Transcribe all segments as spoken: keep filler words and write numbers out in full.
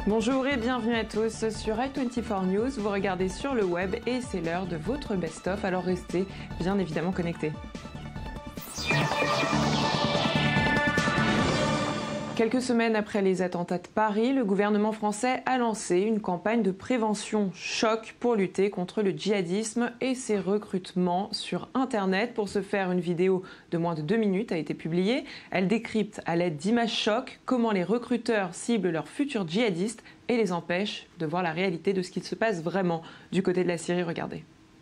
Bonjour et bienvenue à tous sur i vingt-quatre News. Vous regardez sur le web et c'est l'heure de votre best-of, alors restez bien évidemment connectés. Quelques semaines après les attentats de Paris, le gouvernement français a lancé une campagne de prévention choc pour lutter contre le djihadisme et ses recrutements sur Internet. Pour ce faire, une vidéo de moins de deux minutes a été publiée. Elle décrypte à l'aide d'images chocs comment les recruteurs ciblent leurs futurs djihadistes et les empêchent de voir la réalité de ce qu'il se passe vraiment du côté de la Syrie. Regardez.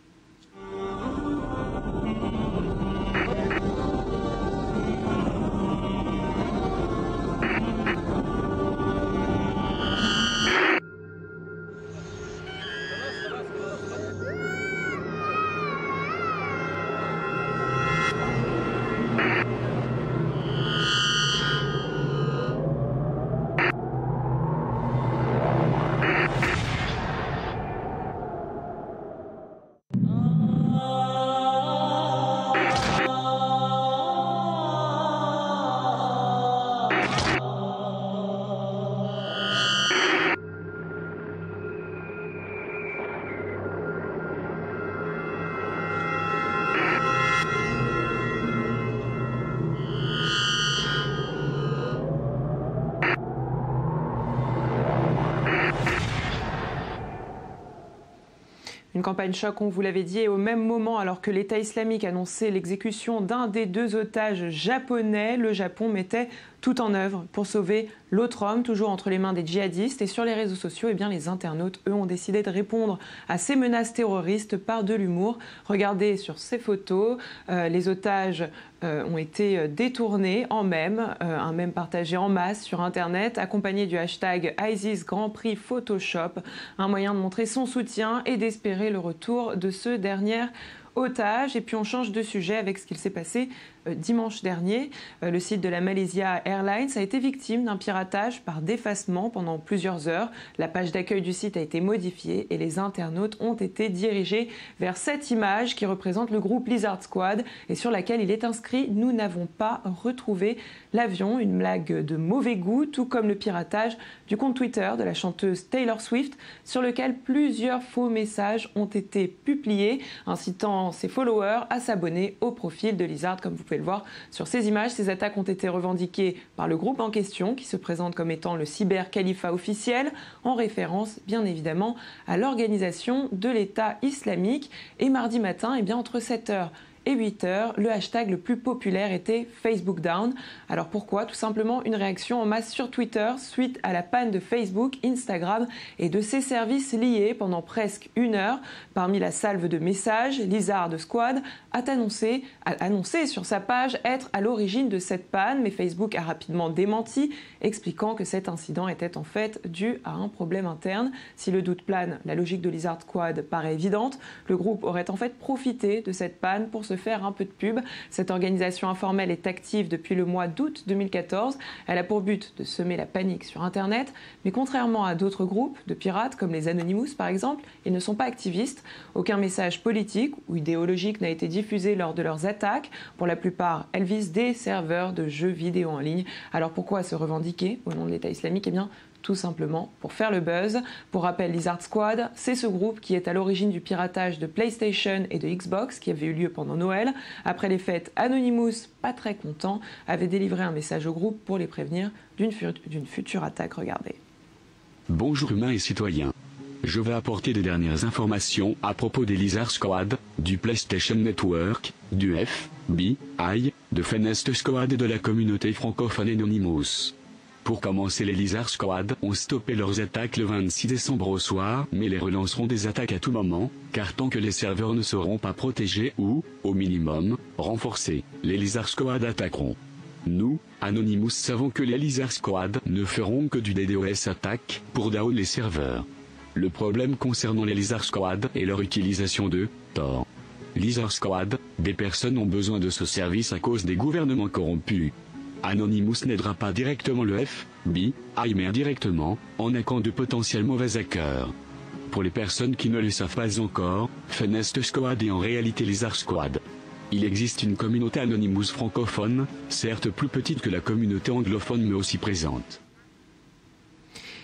Une campagne choc, on vous l'avait dit, et au même moment, alors que l'État islamique annonçait l'exécution d'un des deux otages japonais, le Japon mettait tout en œuvre pour sauver l'autre homme, toujours entre les mains des djihadistes. Et sur les réseaux sociaux, eh bien, les internautes, eux, ont décidé de répondre à ces menaces terroristes par de l'humour. Regardez sur ces photos, euh, les otages euh, ont été détournés en mème, euh, un mème partagé en masse sur Internet, accompagné du hashtag ISIS Grand Prix Photoshop, un moyen de montrer son soutien et d'espérer le retour de ce dernier otage. Et puis on change de sujet avec ce qu'il s'est passé euh, dimanche dernier. Euh, le site de la Malaysia Airlines a été victime d'un piratage par défacement pendant plusieurs heures. La page d'accueil du site a été modifiée et les internautes ont été dirigés vers cette image qui représente le groupe Lizard Squad et sur laquelle il est inscrit « Nous n'avons pas retrouvé l'avion », une blague de mauvais goût, tout comme le piratage du compte Twitter de la chanteuse Taylor Swift, sur lequel plusieurs faux messages ont été publiés, incitant ses followers à s'abonner au profil de Lizard. Comme vous pouvez le voir sur ces images, ces attaques ont été revendiquées par le groupe en question, qui se présente comme étant le cyber-califat officiel, en référence bien évidemment à l'organisation de l'État islamique. Et mardi matin, eh bien, entre sept heures et huit heures, le hashtag le plus populaire était Facebook Down. Alors pourquoi? Tout simplement une réaction en masse sur Twitter suite à la panne de Facebook, Instagram et de ses services liés pendant presque une heure. Parmi la salve de messages, Lizard Squad a annoncé, a annoncé sur sa page être à l'origine de cette panne, mais Facebook a rapidement démenti, expliquant que cet incident était en fait dû à un problème interne. Si le doute plane, la logique de Lizard Squad paraît évidente. Le groupe aurait en fait profité de cette panne pour se faire un peu de pub. Cette organisation informelle est active depuis le mois d'août deux mille quatorze. Elle a pour but de semer la panique sur Internet, mais contrairement à d'autres groupes de pirates comme les Anonymous par exemple, ils ne sont pas activistes. Aucun message politique ou idéologique n'a été diffusé lors de leurs attaques. Pour la plupart, elles visent des serveurs de jeux vidéo en ligne. Alors pourquoi se revendiquer au nom de l'État islamique? Eh bien, tout simplement pour faire le buzz. Pour rappel, Lizard Squad, c'est ce groupe qui est à l'origine du piratage de PlayStation et de Xbox qui avait eu lieu pendant Noël. Après les fêtes, Anonymous, pas très content, avait délivré un message au groupe pour les prévenir d'une fu- d'une future attaque. Regardez. Bonjour humains et citoyens. Je vais apporter des dernières informations à propos des Lizard Squad, du PlayStation Network, du F B I, de Fenest Squad et de la communauté francophone Anonymous. Pour commencer, les Lizard Squad ont stoppé leurs attaques le vingt-six décembre au soir, mais les relanceront des attaques à tout moment, car tant que les serveurs ne seront pas protégés ou, au minimum, renforcés, les Lizard Squad attaqueront. Nous, Anonymous, savons que les Lizard Squad ne feront que du DDoS attaque pour down les serveurs. Le problème concernant les Lizard Squad est leur utilisation de Tor. Lizard Squad, des personnes ont besoin de ce service à cause des gouvernements corrompus. Anonymous n'aidera pas directement le F B I mais indirectement, en hackant de potentiels mauvais hackers. Pour les personnes qui ne le savent pas encore, Fenest Squad est en réalité Lizard Squad. Il existe une communauté Anonymous francophone, certes plus petite que la communauté anglophone mais aussi présente.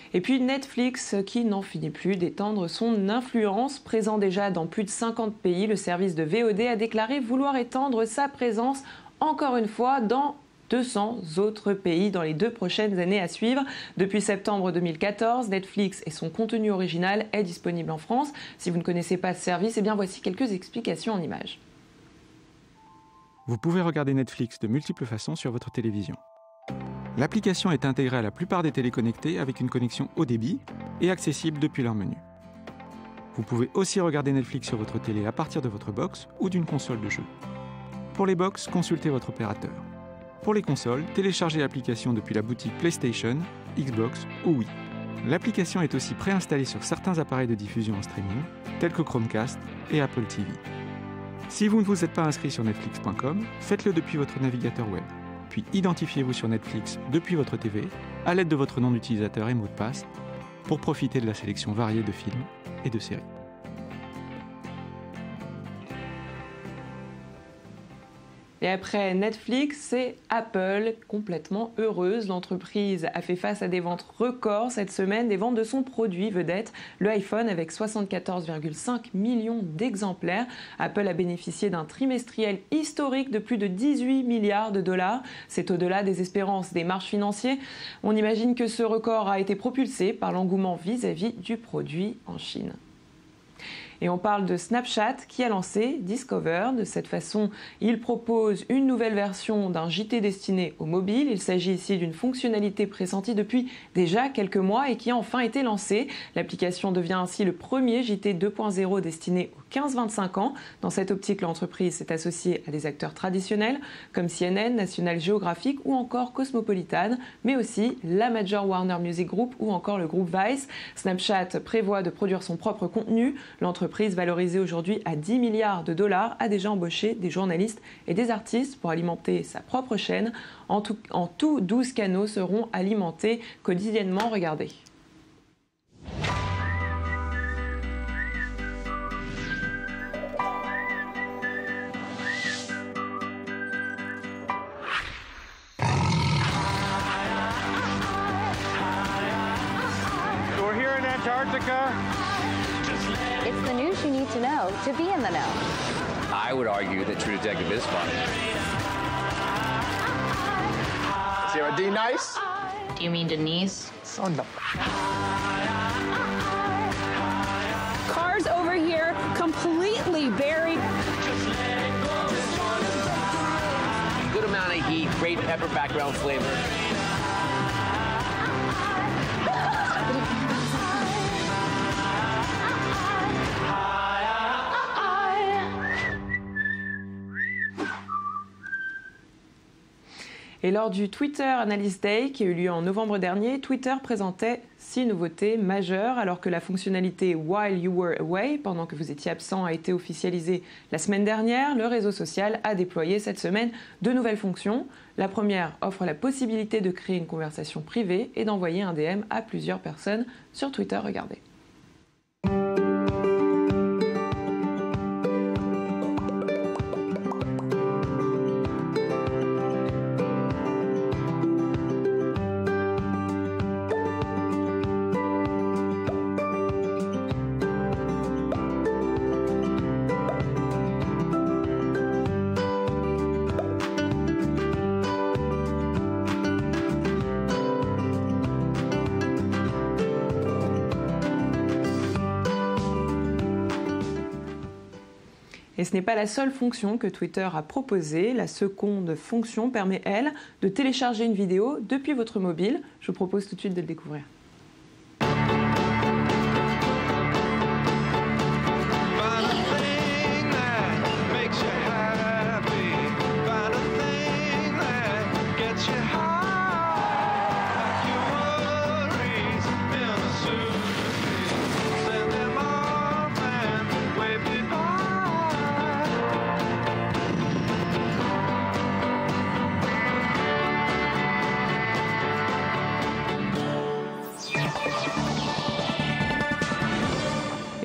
Et puis Netflix qui n'en finit plus d'étendre son influence. Présent déjà dans plus de cinquante pays, le service de V O D a déclaré vouloir étendre sa présence encore une fois dans deux cents autres pays dans les deux prochaines années à suivre. Depuis septembre deux mille quatorze, Netflix et son contenu original est disponible en France. Si vous ne connaissez pas ce service, eh bien voici quelques explications en images. Vous pouvez regarder Netflix de multiples façons sur votre télévision. L'application est intégrée à la plupart des télés connectées avec une connexion haut débit et accessible depuis leur menu. Vous pouvez aussi regarder Netflix sur votre télé à partir de votre box ou d'une console de jeu. Pour les box, consultez votre opérateur. Pour les consoles, téléchargez l'application depuis la boutique PlayStation, Xbox ou Wii. L'application est aussi préinstallée sur certains appareils de diffusion en streaming, tels que Chromecast et Apple T V. Si vous ne vous êtes pas inscrit sur Netflix point com, faites-le depuis votre navigateur web. Puis identifiez-vous sur Netflix depuis votre T V à l'aide de votre nom d'utilisateur et mot de passe pour profiter de la sélection variée de films et de séries. Et après Netflix, c'est Apple, complètement heureuse. L'entreprise a fait face à des ventes records cette semaine, des ventes de son produit vedette, le iPhone, avec soixante-quatorze virgule cinq millions d'exemplaires. Apple a bénéficié d'un trimestriel historique de plus de dix-huit milliards de dollars. C'est au-delà des espérances des marges financiers. On imagine que ce record a été propulsé par l'engouement vis-à-vis du produit en Chine. Et on parle de Snapchat qui a lancé Discover. De cette façon, il propose une nouvelle version d'un J T destiné aux mobiles. Il s'agit ici d'une fonctionnalité pressentie depuis déjà quelques mois et qui a enfin été lancée. L'application devient ainsi le premier J T deux point zéro destiné aux quinze vingt-cinq ans. Dans cette optique, l'entreprise s'est associée à des acteurs traditionnels comme C N N, National Geographic ou encore Cosmopolitan, mais aussi la Major Warner Music Group ou encore le groupe Vice. Snapchat prévoit de produire son propre contenu. L'entreprise L'entreprise, valorisée aujourd'hui à dix milliards de dollars, a déjà embauché des journalistes et des artistes pour alimenter sa propre chaîne. En tout, en tout douze canaux seront alimentés quotidiennement. Regardez. We're here in Antarctica. It's the news you need to know to be in the know. I would argue that True Detective is fun. Sarah D. Nice? Do you mean Denise? Son of Cars over here completely buried. Good amount of heat, great pepper background flavor. Et lors du Twitter Analyst Day qui a eu lieu en novembre dernier, Twitter présentait six nouveautés majeures. Alors que la fonctionnalité While You Were Away, pendant que vous étiez absent, a été officialisée la semaine dernière, le réseau social a déployé cette semaine deux nouvelles fonctions. La première offre la possibilité de créer une conversation privée et d'envoyer un D M à plusieurs personnes sur Twitter. Regardez. Et ce n'est pas la seule fonction que Twitter a proposée. La seconde fonction permet, elle, de télécharger une vidéo depuis votre mobile. Je vous propose tout de suite de le découvrir.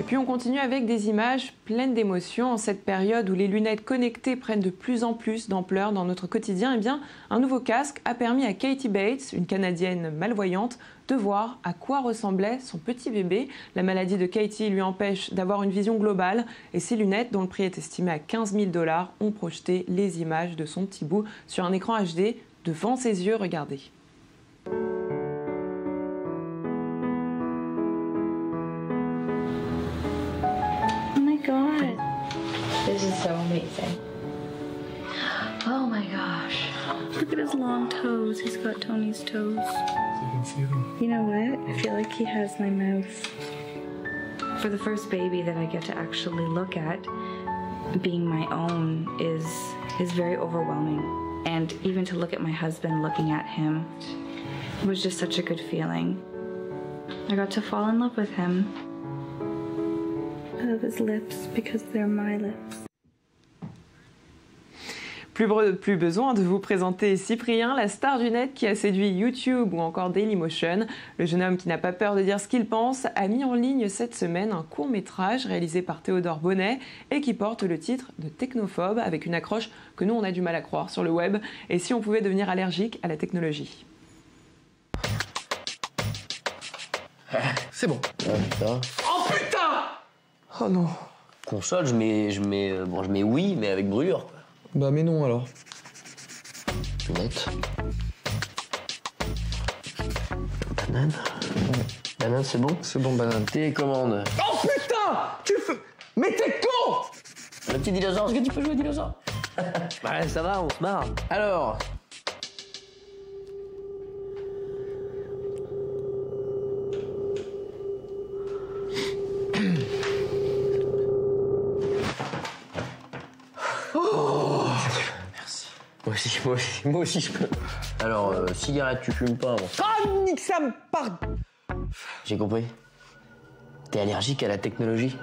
puis on continue avec des images pleines d'émotions. En cette période où les lunettes connectées prennent de plus en plus d'ampleur dans notre quotidien, eh bien, un nouveau casque a permis à Katie Bates, une Canadienne malvoyante, de voir à quoi ressemblait son petit bébé. La maladie de Katie lui empêche d'avoir une vision globale et ses lunettes, dont le prix est estimé à quinze mille dollars, ont projeté les images de son petit bout sur un écran H D devant ses yeux. Regardez. God, this is so amazing. Oh my gosh. Look at his long toes. He's got Tony's toes. You know what? I feel like he has my mouth. For the first baby that I get to actually look at, being my own is is very overwhelming. And even to look at my husband looking at him was just such a good feeling. I got to fall in love with him. I love his lips because they're my lips. Plus, plus besoin de vous présenter Cyprien, la star du net qui a séduit YouTube ou encore Dailymotion. Le jeune homme qui n'a pas peur de dire ce qu'il pense a mis en ligne cette semaine un court-métrage réalisé par Théodore Bonnet et qui porte le titre de Technophobe, avec une accroche que nous on a du mal à croire sur le web. Et si on pouvait devenir allergique à la technologie? C'est bon. Ouais, ça va. Oh putain! Oh non. Console, je mets, je mets, euh, bon, je mets oui, mais avec brûlure, quoi. Bah mais non alors. Lunette. Banane. Ouais. Banane, c'est bon? C'est bon, banane. Télécommande. Oh putain! Tu fais... Mais t'es con! Le petit dinosaure, est-ce que tu peux jouer au dinosaure? Ouais, ça va, on se marre. Alors... Moi aussi, moi aussi, moi aussi je peux. Alors, euh, cigarette, tu fumes pas, bon. Ah, nique ça me part. J'ai compris. T'es allergique à la technologie?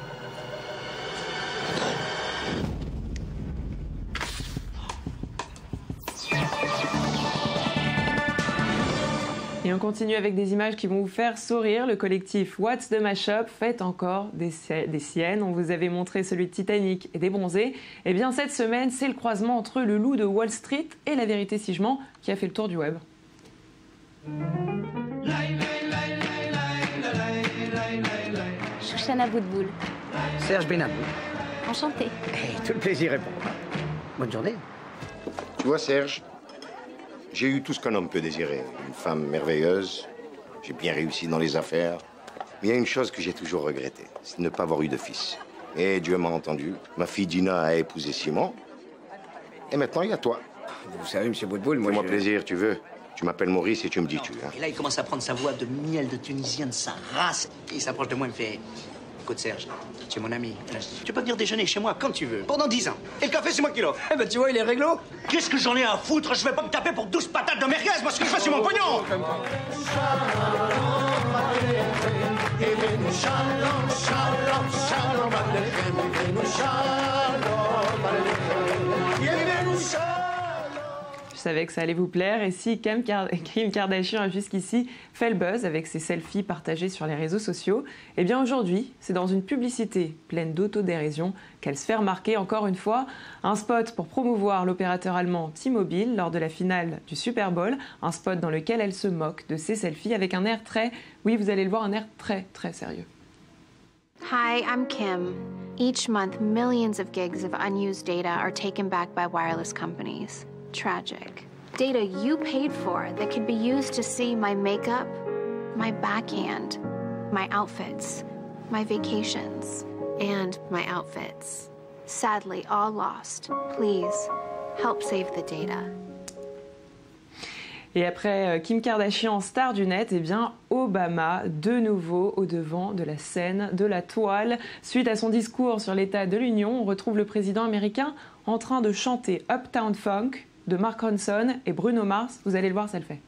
Et on continue avec des images qui vont vous faire sourire. Le collectif What's the Mashup fait encore des, des siennes. On vous avait montré celui de Titanic et des bronzés. Et bien cette semaine, c'est le croisement entre le loup de Wall Street et la vérité si je mens qui a fait le tour du web. Chouchana Boudboul. Serge Benabou. Enchantée. Hey, tout le plaisir est pour moi. Bonne journée. Tu vois, Serge, j'ai eu tout ce qu'un homme peut désirer. Une femme merveilleuse, j'ai bien réussi dans les affaires. Mais il y a une chose que j'ai toujours regrettée, c'est de ne pas avoir eu de fils. Et Dieu m'a entendu. Ma fille Dina a épousé Simon. Et maintenant, il y a toi. Vous savez, monsieur Boudboul, moi, Fais-moi je... plaisir, tu veux. Tu m'appelles Maurice et tu me dis tu. Hein. Et là, il commence à prendre sa voix de miel de Tunisien de sa race. Et il s'approche de moi et me fait... Écoute, Serge, tu es mon ami. Tu peux venir déjeuner chez moi quand tu veux, pendant dix ans. Et le café, c'est moi qui l'offre. Eh ben, tu vois, il est réglo. Qu'est-ce que j'en ai à foutre? Je vais pas me taper pour douze patates de merguez. Moi, ce que je fais, c'est mon pognon. Je savais que ça allait vous plaire. Et si Kim Kardashian a jusqu'ici fait le buzz avec ses selfies partagés sur les réseaux sociaux, eh bien aujourd'hui, c'est dans une publicité pleine d'autodérision qu'elle se fait remarquer encore une fois. Un spot pour promouvoir l'opérateur allemand T-Mobile lors de la finale du Super Bowl. Un spot dans lequel elle se moque de ses selfies avec un air très, oui vous allez le voir, un air très très sérieux. Hi, I'm Kim. Each month, millions of gigs of unused data are taken back by wireless companies. Tragic. Data you paid for that could be used to see my makeup, my backhand, my outfits, my vacations, and my outfits. Sadly, all lost. Please, help save the data. Et après Kim Kardashian, star du net, eh bien Obama, de nouveau au devant de la scène, de la toile. Suite à son discours sur l'état de l'Union, on retrouve le président américain en train de chanter Uptown Funk de Mark Ronson et Bruno Mars. Vous allez le voir, ça le fait.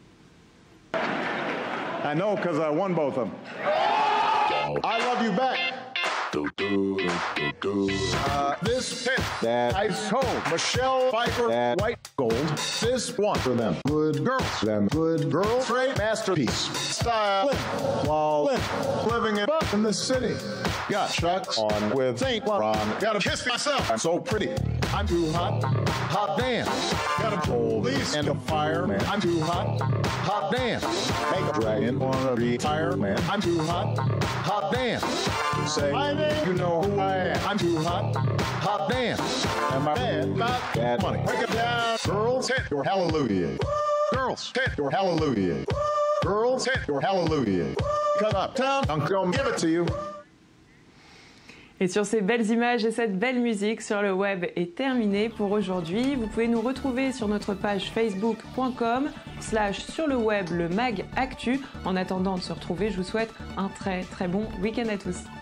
I know because I won both of them. I love you back. Uh, this pin that I sold Michelle Pfeiffer that white gold. This one for them good girls. Them good girls. Great masterpiece. Style. While living it up in the city. Got Chucks on with Saint Laurent. Gotta kiss myself. I'm so pretty. I'm too hot. Hot damn. Gotta pull these and a fireman. I'm too hot. Hot damn. Make a dragon wanna retire, man. I'm too hot. Hot damn. Say my name. You know who I am. I'm too hot. Hot damn. And my band about that money. Break it down. Girls hit your hallelujah. Girls hit your hallelujah. Girls hit your hallelujah. Cut up town. I'm gonna give it to you. Et sur ces belles images et cette belle musique sur le web est terminée pour aujourd'hui. Vous pouvez nous retrouver sur notre page facebook point com slash sur le web le mag actu. En attendant de se retrouver, je vous souhaite un très très bon week-end à tous.